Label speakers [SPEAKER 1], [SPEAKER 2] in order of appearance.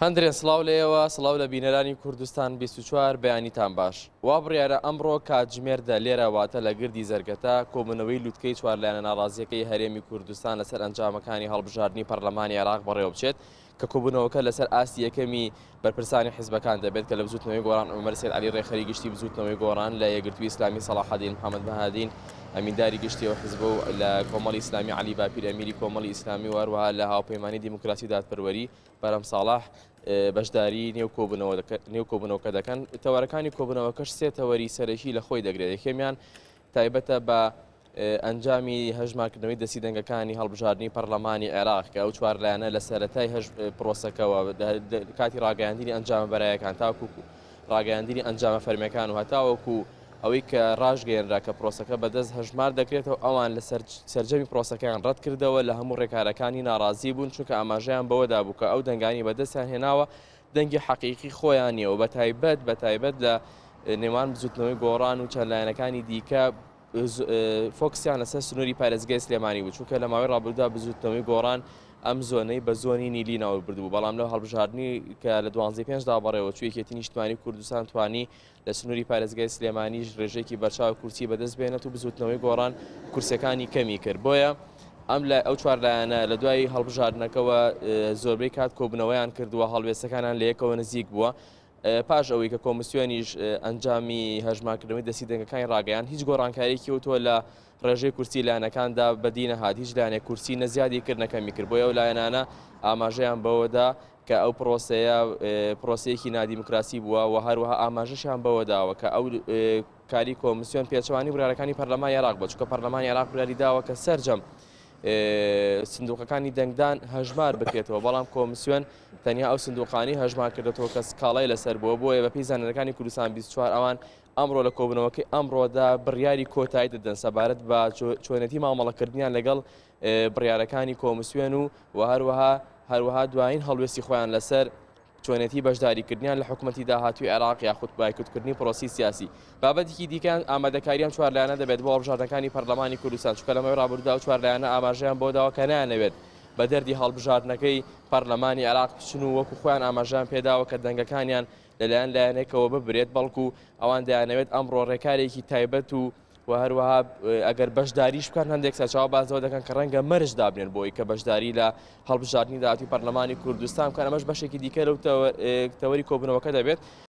[SPEAKER 1] هەندێک سڵاو لێەوە سڵاو لە بینەرانی کوردستان 24 بەیانیتان باش. وا بڕیارە ئەمڕۆ کاتژمێردە لێرە واتە لە گردی زەرگەتە کۆبوونەوەی لووتکەی چوارلایەنە ناڕازیەکەی هەرێمی کوردستان لەسەر ئەنجامەکانی هەڵبژاردننی پەرلەمانی عێراق بەڕێوە بچێت کە کۆبوونەوەکە لەسەر ئاستی یەکەمی بەرپرسانی حیزبەکان دەبێت کە لە بزوتنەوەی گۆڕان عومەر سید عەلی ڕێخەری گشتی بزوتنەوەی گۆڕان لە یەکگرتووی ئیسلامی سەلاحەدین محەممەد بەهادین ئەمینداری گشتیەوە حیزب و لە کۆمەڵی ئیسلامی عەلی باپیر ئەمیری کۆمەڵی ئیسلامی وەروەها لە هاوپەیمانی دیموکراسی دادپەروەری بەرەم ساڵح بەشداری نێو کۆبوونەوەکە دەکەن. تەوەرەکانی کۆبوونەوەکەش سێ تەوەری سەرەکی لە خۆی دەگرێت. یەکێمیان تایبەتە بە ئەنجامی هەژمارکردنەوەی دەستی دەنگەکانی هەڵبژاردننی پەرلەمانی عێراق کە ئەو چوارلایەنە لە سەرەتای پرۆسەکەەوە کاتی ڕاگەیاندنی ئەنجامە بەرایەکان تاکو ڕاگەیاندنی ئەنجامە فەرمیەکان و هەتاوەکو ئەوەی کە ڕاژگەیەنرا کە پرۆسەکە بەدەست هەژمار دەکرێتەوە ئەوان لە سەرجەمی پرۆسەکەیان ڕەت کردەوە لە هەموو ڕێکارەکانی ناڕازی بوون چونکە ئاماژەیان بەوەدا بوو کە ئەو دەنگانی بەدەستیان هێناوە دەنگی حەقیقی خۆیان نیە و بەتایبەت لە نێوان بزوتنەوەی گۆڕان و چەند لایەنەکانی دیکە فۆکسیان لەسەر سنووری پارێزگای سلێمانی بوو چونکە لە ماوەی ڕابردوودا بزوتنەوەی گۆڕان ئەم زۆنەی بە زۆنی نیلی ناوە بردبوو بەڵام لەو هەڵبژاردننی کە لە 12/5دا بەڕێوە چویەکێتی نیشتمانی کوردستان توانی لە سنووری پارێزگای سلێمانیش ڕێژێکی بەرچاو کورسی بەدەست بێنێت و بزوتنەوەی گۆڕان کورسەکانی کەمی کرد. بۆیە ئەم لە ئەو چوارلایەنە لە دوای هەڵبژاردنەکەەوە زۆربەی کات کۆبنەوەیان کردووە هەڵوێستەکانیان لە یەکەوە نزیک بووە پاش ئەوەی کە کۆمسیۆنیش ئەنجامی هەژمارکردنەوەی دەستی دەنگەکانی ڕاگەیان هیچ گۆڕانکاریەکی وتووە لە ڕێژەی کورسی لایەنەکاندا بەدینە هات هیچ لایەنێک کورسی نەزیادی کرد نەکەمی کرد بۆیە ئەو لایەنانە ئاماژەیان بەوەدا کە ئەو پرۆسەیە پرۆسەیەکی نادیموکراسی بووە و هەروەها ئاماژەشیان بەوەداوە کە ئەو کاری کۆمسیۆن پێچەوانی بڕارەکانی پەرلەمانی عێراق بووە چونکە پەرلەمانی عێراق بڕیاری داوە کە سەرجەم سندوقەکانی دەنگدان هەژمار بکرێتەوە بەڵام کۆمسیۆن تەنیا ئەو سندوقانی هەژمار کردێتەوە کە سکاڵای لەسەر بووە بۆیە بەپێی زانینەکانی کوردستان 24 ئەوان ئەمڕۆ لە کۆبوونەوەکەی ئەمڕۆدا بڕیاری کۆتایی دەدەن سەبارەت بە چۆنەتی مامەڵەکردنیان لەگەڵ بڕیارەکانی کۆمسیۆن و هەروەها دوایین هەڵوێستی خۆیان لەسەر چۆنێتی بەشداریکردنیان لە حکوومەتی داهاتووی عێراق یاخود بایکوتکردنی پرۆسی سیاسی. بابەتێکی دیکەیان ئامادەکاریان چوارلایەنە دەبێت بۆ هەڵبژاردنەکانی پەرلەمانی کوردستان چونکە لەمەوەی ڕابردوودا و چوارلایەنە ئاماژەیان بۆداوە کە نایانەوێت بە دەردی هەڵبژاردنەکەی پەرلەمانی عێراق بچن و وەکو خۆیان ئاماژیان پێداوە کە دەنگەکانیان لەلایەن لایەنێکەوە ببرێت بەڵکو ئەوان دەیانەوێت ئەمڕۆ ڕێکارێکی تایبەت و هەروەها ئەگەر بەشداریش بکەن هەندێک سەرچاو بازەوە دەکەن کە ڕەنگە مەرج دابنێن بۆی کە بەشداری لە هەڵبژاردننی داهاتووی پەرلەمانی کوردستان بکەن ئەمەش بەشێکی دیکە لەو تەوەری کۆبوونەوەکە دەبێت.